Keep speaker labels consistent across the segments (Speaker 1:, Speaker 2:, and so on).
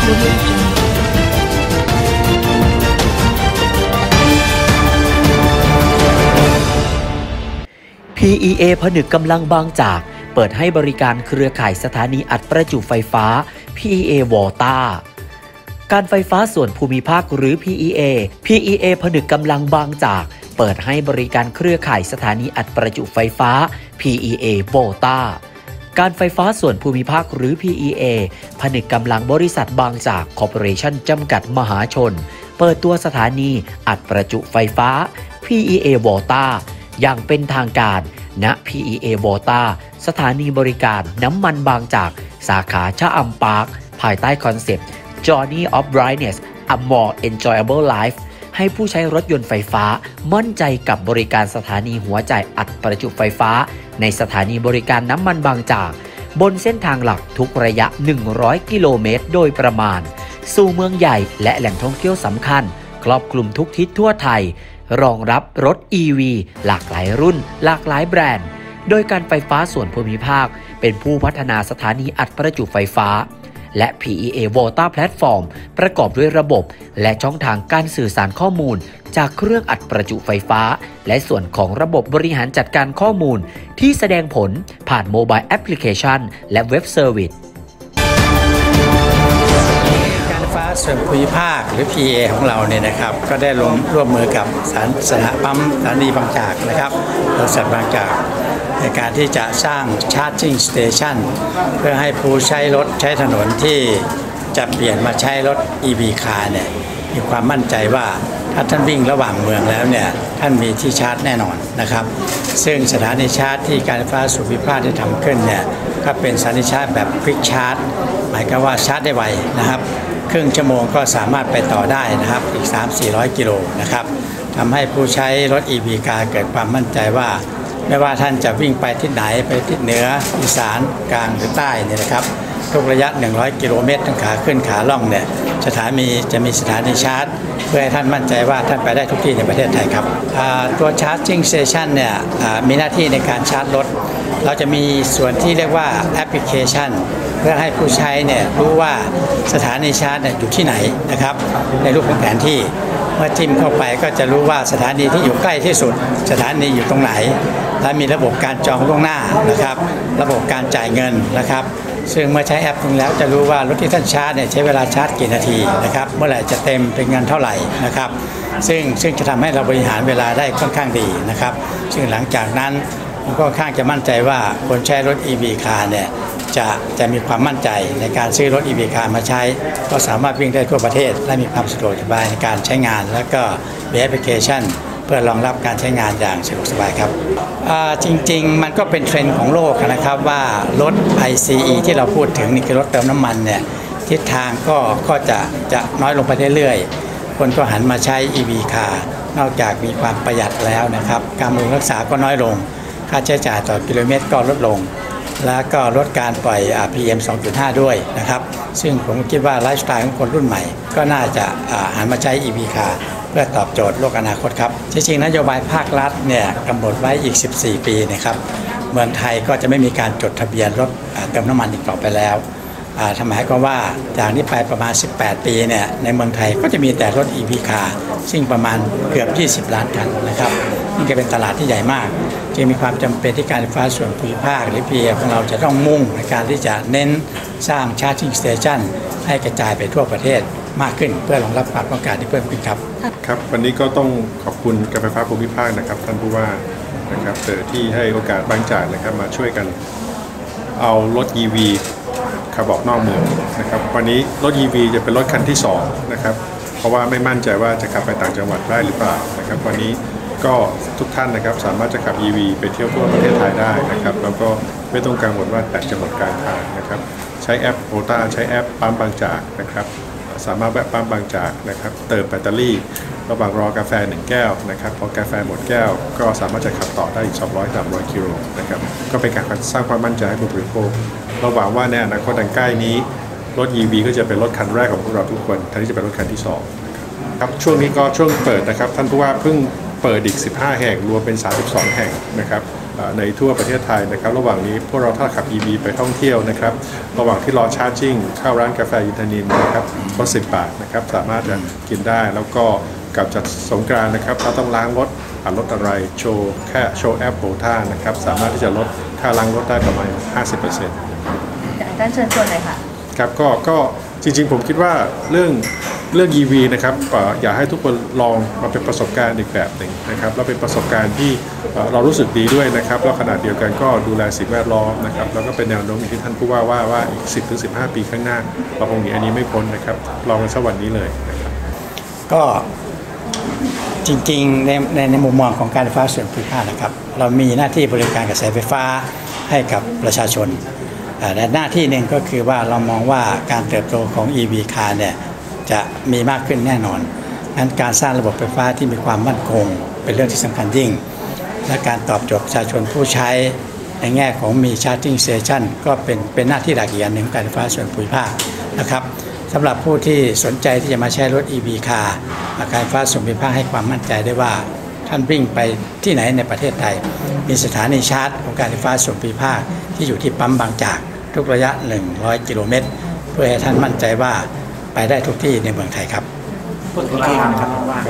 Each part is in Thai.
Speaker 1: PEA ผนึกกำลังบางจากเปิดให้บริการเครือข่ายสถานีอัดประจุไฟฟ้า PEA Volta การไฟฟ้าส่วนภูมิภาคหรือ PEA ผนึกกำลังบางจากเปิดให้บริการเครือข่ายสถานีอัดประจุไฟฟ้า PEA Volta การไฟฟ้าส่วนภูมิภาคหรือ PEA ผนึกกำลังบริษัทบางจากคอร์ปอเรชั่นจำกัดมหาชนเปิดตัวสถานีอัดประจุไฟฟ้า PEA Volta อย่างเป็นทางการณ PEA Volta สถานีบริการน้ำมันบางจากสาขาชะอำปาร์คภายใต้คอนเซปต์ Journey of Brightness A More Enjoyable Life ให้ผู้ใช้รถยนต์ไฟฟ้ามั่นใจกับบริการสถานีหัวจ่ายอัดประจุไฟฟ้าในสถานีบริการน้ำมันบางจากบนเส้นทางหลักทุกระยะ100กิโลเมตรโดยประมาณสู่เมืองใหญ่และแหล่งท่องเที่ยวสำคัญครอบคลุมทุกทิศทั่วไทยรองรับรถ EV หลากหลายรุ่นหลากหลายแบรนด์โดยการไฟฟ้าส่วนภูมิภาคเป็นผู้พัฒนาสถานีอัดประจุไฟฟ้าและ PEA Volta Platform ประกอบด้วยระบบและช่องทางการสื่อสารข้อมูลจากเครื่องอัดประจุไฟฟ้าและส่วนของระบบบริหารจัดการข้อมูลที่แสดงผลผ่านโมบายแอปพลิเคชันและเว็บเซอร์วิส
Speaker 2: ส่วนภูมิภาคหรือ PEA ของเราเนี่ยนะครับก็ได้ร่วมมือกับสถานีบางจากนะครับบริษัทบางจากในการที่จะสร้าง Charging Station เพื่อให้ผู้ใช้รถใช้ถนนที่จะเปลี่ยนมาใช้รถ EV Car เนี่ยมีความมั่นใจว่าถ้าท่านวิ่งระหว่างเมืองแล้วเนี่ยท่านมีที่ชาร์จแน่นอนนะครับซึ่งสถานีชาร์จที่การไฟฟ้าส่วนภูมิภาคได้ทำขึ้นเนี่ยก็เป็นสถานีชาร์จแบบ Quick Charge หมายความว่าชาร์จได้ไวนะครับครึ่งชั่วโมงก็สามารถไปต่อได้นะครับอีก 3-400 กิโลนะครับทำให้ผู้ใช้รถ EV Car เกิดความมั่นใจว่าไม่ว่าท่านจะวิ่งไปทิศไหนไปทิศเหนืออีสานกลางหรือใต้เนี่ยนะครับทุกระยะ100กิโลเมตรทั้งขาขึ้นขาล่องเนี่ยจะมีสถานีชาร์จเพื่อให้ท่านมั่นใจว่าท่านไปได้ทุกที่ในประเทศไทยครับตัว Charging Station เนี่ยมีหน้าที่ในการชาร์จรถเราจะมีส่วนที่เรียกว่าแอปพลิเคชันเพื่อให้ผู้ใช้เนี่ยรู้ว่าสถานีชาร์จอยู่ที่ไหนนะครับในรูปของแผนที่เมื่อจิ้มเข้าไปก็จะรู้ว่าสถานีที่อยู่ใกล้ที่สุดสถานีอยู่ตรงไหนและมีระบบการจองล่วงหน้านะครับระบบการจ่ายเงินนะครับซึ่งเมื่อใช้แอปตรงแล้วจะรู้ว่ารถที่ท่านชาร์จเนี่ยใช้เวลาชาร์จกี่นาทีนะครับเมื่อไหร่จะเต็มเป็นเงินเท่าไหร่นะครับซึ่งจะทำให้เราบริหารเวลาได้ค่อนข้างดีนะครับซึ่งหลังจากนั้นผมก็ค่อนข้างจะมั่นใจว่าคนใช้รถ EV Car เนี่ยจะมีความมั่นใจในการซื้อรถ EV Car มาใช้ก็สามารถวิ่งได้ทั่วประเทศและมีความสะดวกสบายในการใช้งานแล้วก็มีแอปพลิเคชันเพื่อรองรับการใช้งานอย่างสะดวกสบายครับจริงๆมันก็เป็นเทรนด์ของโลกนะครับว่ารถ ICE ที่เราพูดถึงนี่คือรถเติมน้ำมันเนี่ยทิศทางก็จะน้อยลงไปเรื่อยๆคนก็หันมาใช้ EV Car นอกจากมีความประหยัดแล้วนะครับการบำรุงรักษาก็น้อยลงค่าใช้จ่ายต่อกิโลเมตรก็ลดลงแล้วก็ลดการปล่อย PM 2.5 ด้วยนะครับซึ่งผมคิดว่าไลฟ์สไตล์ของคนรุ่นใหม่ก็น่าจะหันมาใช้ EV Car เพื่อตอบโจทย์โลกอนาคตครับจริงๆนโยบายภาครัฐเนี่ยกำหนดไว้อีก14ปีนะครับเมืองไทยก็จะไม่มีการจดทะเบียนรถเติมน้ำมันอีกต่อไปแล้วทำให้ก็ว่าจากนี้ไปประมาณ18ปีเนี่ยในเมืองไทยก็จะมีแต่รถ EV Car ซึ่งประมาณเกือบ20ล้านคันนะครับนี่ก็เป็นตลาดที่ใหญ่มากจึงมีความจำเป็นที่การไฟฟ้าส่วนภูมิภาคหรือ PEA ของเราจะต้องมุ่งในการที่จะเน้นสร้าง Charging Station ให้กระจายไปทั่วประเทศมากขึ้นเพื่อรองรับความต้องการที่เพิ่มขึ้นครับ
Speaker 3: ครับวันนี้ก็ต้องขอบคุณการไฟฟ้าภูมิภาคนะครับท่านผู้ว่านะครับที่ให้โอกาสบางจากนะครับมาช่วยกันเอารถ EV ขับออกนอกเมืองนะครับวันนี้รถ EV จะเป็นรถคันที่2นะครับเพราะว่าไม่มั่นใจว่าจะขับไปต่างจังหวัดได้หรือเปล่านะครับวันนี้ก็ทุกท่านนะครับสามารถจะขับ EV ไปเที่ยวทั่วประเทศไทยได้นะครับแล้วก็ไม่ต้องกังวลว่าแบตจะหมดกลางทางนะครับใช้แอปโอต้าใช้แอปปั๊มบางจากนะครับสามารถแวะปั๊มบางจากนะครับเติมแบตเตอรี่ระหว่างรอกาแฟ1แก้วนะครับพอกาแฟหมดแก้วก็สามารถจะขับต่อได้อีก200-300 กิโลนะครับก็เป็นการสร้างความมั่นใจให้ผู้บริโภคเราหวังว่าในอนาคตอันใกล้นี้รถ EV ก็จะเป็นรถคันแรกของพวกเราทุกคนแทนที่จะเป็นรถคันที่2ครับช่วงนี้ก็ช่วงเปิดนะครับท่านผู้ว่าเพิ่งเปิดอีก15แห่งรวมเป็น32แห่งนะครับในทั่วประเทศไทยนะครับระหว่างนี้พวกเราถ้าขับ EV ไปท่องเที่ยวนะครับระหว่างที่รอชาร์จิ้งเข้าร้านกาแฟอินทนินนะครับก็10 บาทนะครับสามารถจะกินได้แล้วก็กลับจากสงกรานต์นะครับถ้าต้องล้างรถรถอะไรโชว์แค่โชว์แอปโบท่านะครับสามารถที่จะลดค่าล้างรถได้ประมาณ 50%
Speaker 4: ท่านเชิญชวนเลยค่ะ
Speaker 3: ครับก็จริงๆผมคิดว่าเรื่อง EV นะครับอยากให้ทุกคนลองมาเป็นประสบการณ์อีกแบบหนึ่งนะครับแล้วเป็นประสบการณ์ที่เรารู้สึกดีด้วยนะครับแล้วขณะเดียวกันก็ดูแลสิ่งแวดล้อมนะครับแล้วก็เป็นแนวโน้มที่ท่านผู้ว่าอีก 10-15 ปีข้างหน้าเราคงหนีอันนี้ไม่พ้นนะครับลองกันสักวันนี้เลยนะครับ
Speaker 2: ก็จริงๆในมุมมองของการไฟฟ้าส่วนภูมิภาคนะครับเรามีหน้าที่บริการกระแสไฟฟ้าให้กับประชาชนและหน้าที่หนึ่งก็คือว่าเรามองว่าการเติบโตของ EV car เนี่ยจะมีมากขึ้นแน่นอนนั้นการสร้างระบบไฟฟ้าที่มีความมั่นคงเป็นเรื่องที่สำคัญยิ่งและการตอบโจทย์ประชาชนผู้ใช้ในแง่ของมี Charging Station ก็เป็นหน้าที่หลักอีกอย่างหนึ่งของการไฟฟ้าส่วนภูมิภาคนะครับสำหรับผู้ที่สนใจที่จะมาใช้รถ EV car การไฟฟ้าส่วนภูมิภาคให้ความมั่นใจได้ว่าท่านวิ่งไปที่ไหนในประเทศไทยมีสถานีชาร์จของการไฟฟ้าส่วนภูมิภาคที่อยู่ที่ปั๊มบางจากทุกระยะ100 กิโลเมตรเพื่อให้ท่านมั่นใจว่าไปได้ทุกที่ในเมืองไทยครับ
Speaker 5: พูดถึงราคานะครับ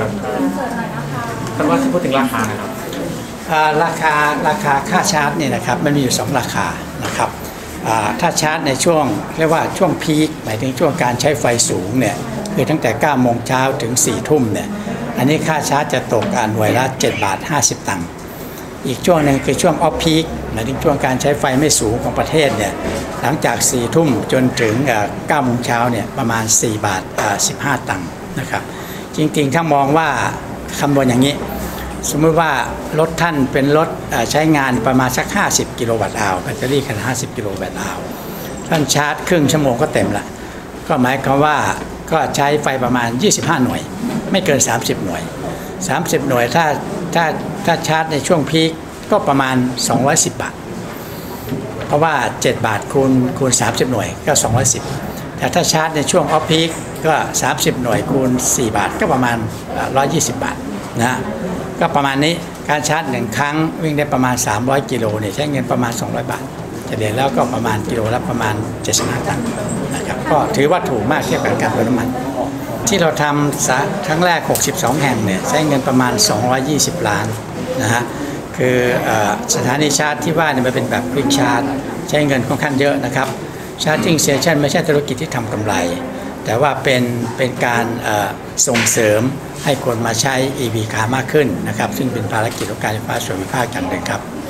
Speaker 5: ท่านว่าพูดถึงราคานะครับ
Speaker 2: ราคาค่าชาร์จเนี่ยนะครับมันมีอยู่2ราคานะครับถ้าชาร์จในช่วงเรียกว่าช่วงพีคหมายถึงช่วงการใช้ไฟสูงเนี่ยคือตั้งแต่9 โมงเช้าถึง 4 ทุ่มเนี่ยอันนี้ค่าชาร์จจะตกหน่วยละ7 บาท 50 ตังค์อีกช่วงหนึ่งคือช่วงออฟพีคหมายถึงช่วงการใช้ไฟไม่สูงของประเทศเนี่ยหลังจาก 4 ทุ่มจนถึง9 โมงเช้าเนี่ยประมาณ4 บาท 15 ตังค์นะครับจริงๆถ้ามองว่าคำนวณอย่างนี้สมมติว่ารถท่านเป็นรถใช้งานประมาณสัก50 กิโลวัตต์อาวแบตเตอรี่ขนาด50 กิโลวัตต์อาวท่านชาร์จครึ่งชั่วโมงก็เต็มละก็หมายความว่าก็ใช้ไฟประมาณ25 หน่วยไม่เกิน30 หน่วย30 หน่วยถ้าชาร์จในช่วงพีคก็ประมาณ210 บาทเพราะว่า7 บาทคูณ30 หน่วยก็210แต่ถ้าชาร์จในช่วงออฟพีคก็30 หน่วยคูณ4 บาทก็ประมาณ120 บาทนะก็ประมาณนี้การชาร์จ1ครั้งวิ่งได้ประมาณ300 กิโลเนี่ยใช้เงินประมาณ200 บาทเฉลี่ยแล้วก็ประมาณกิโลละประมาณ75 ตังค์นะครับก็ถือว่าถูกมากเทียบกับการเติมน้ำมันที่เราทำครั้งแรก62 แห่งเนี่ยใช้เงินประมาณ220 ล้านนะฮะคือสถานีชาร์จที่ว่าเนี่ยมันเป็นแบบควิกชาร์จใช้เงินค่อนข้างเยอะนะครับ Charging Station ไม่ใช่ธุรกิจที่ทำกำไรแต่ว่าเป็นการส่งเสริมให้คนมาใช้ EV car มากขึ้นนะครับซึ่งเป็นภารกิจของการไฟฟ้าส่วนภูมิภาคอย่างหนึ่งครับ